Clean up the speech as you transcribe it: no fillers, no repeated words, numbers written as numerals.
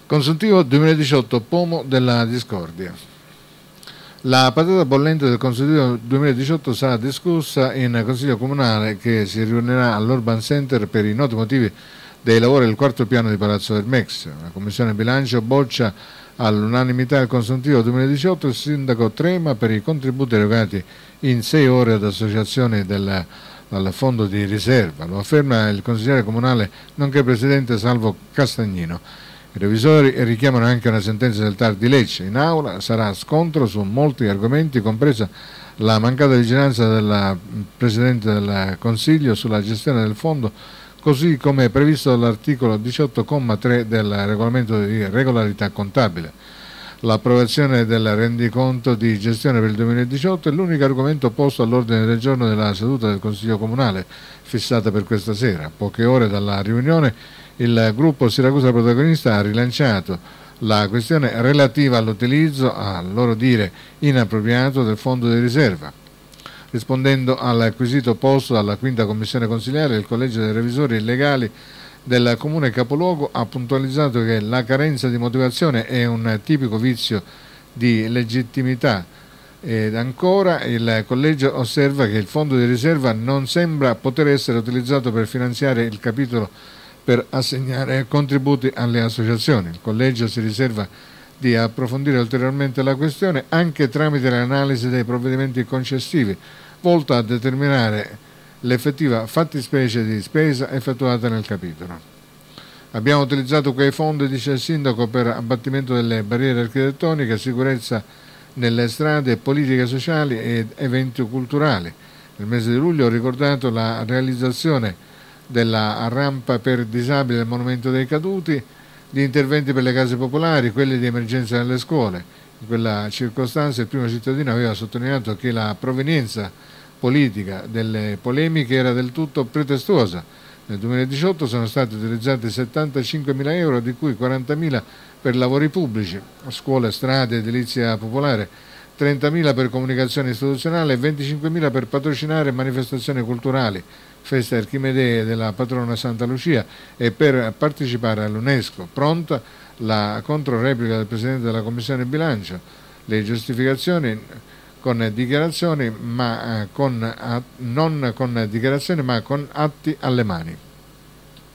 Consuntivo 2018 Pomo della Discordia. La patata bollente del Consuntivo 2018 sarà discussa in Consiglio Comunale che si riunirà all'Urban Center per i noti motivi dei lavori del quarto piano di Palazzo Vermex. La Commissione Bilancio boccia all'unanimità il Consuntivo 2018 il sindaco Trema per i contributi erogati in 6 ore ad associazioni dal fondo di riserva. Lo afferma il consigliere comunale nonché presidente Salvo Castagnino. I revisori richiamano anche una sentenza del TAR di Lecce. In aula sarà scontro su molti argomenti, compresa la mancata vigilanza del Presidente del Consiglio sulla gestione del fondo, così come previsto dall'articolo 18,3 del regolamento di regolarità contabile. L'approvazione del rendiconto di gestione per il 2018 è l'unico argomento posto all'ordine del giorno della seduta del Consiglio Comunale, fissata per questa sera. Poche ore dalla riunione il gruppo Siracusa Protagonista ha rilanciato la questione relativa all'utilizzo, a loro dire inappropriato, del fondo di riserva. Rispondendo al quesito posto dalla quinta commissione consiliare, il collegio dei revisori legali del comune capoluogo ha puntualizzato che la carenza di motivazione è un tipico vizio di legittimità ed ancora il collegio osserva che il fondo di riserva non sembra poter essere utilizzato per finanziare il capitolo per assegnare contributi alle associazioni. Il collegio si riserva di approfondire ulteriormente la questione anche tramite l'analisi dei provvedimenti concessivi, volta a determinare l'effettiva fattispecie di spesa effettuata nel capitolo. Abbiamo utilizzato quei fondi, dice il sindaco, per abbattimento delle barriere architettoniche, sicurezza nelle strade, politiche sociali ed eventi culturali. Nel mese di luglio ho ricordato la realizzazione della rampa per disabili del Monumento dei Caduti, di interventi per le case popolari, quelli di emergenza nelle scuole. In quella circostanza il primo cittadino aveva sottolineato che la provenienza politica delle polemiche era del tutto pretestuosa. Nel 2018 sono stati utilizzati 75.000 euro, di cui 40.000 per lavori pubblici, scuole, strade, edilizia popolare, 30.000 per comunicazione istituzionale e 25.000 per patrocinare manifestazioni culturali, feste archimedee della patrona Santa Lucia e per partecipare all'UNESCO. Pronta la controreplica del Presidente della Commissione Bilancio. Le giustificazioni con dichiarazioni, non con dichiarazioni ma con atti alle mani.